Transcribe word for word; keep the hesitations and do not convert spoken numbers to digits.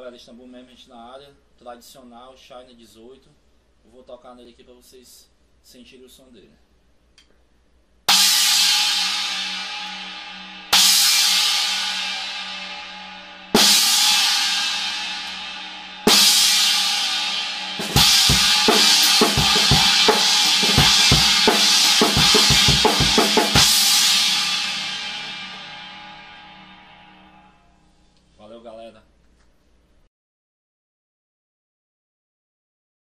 galera, Istambul Memphis na área, tradicional, Shiner dezoito. Eu vou tocar nele aqui pra vocês sentirem o som dele. Valeu, galera.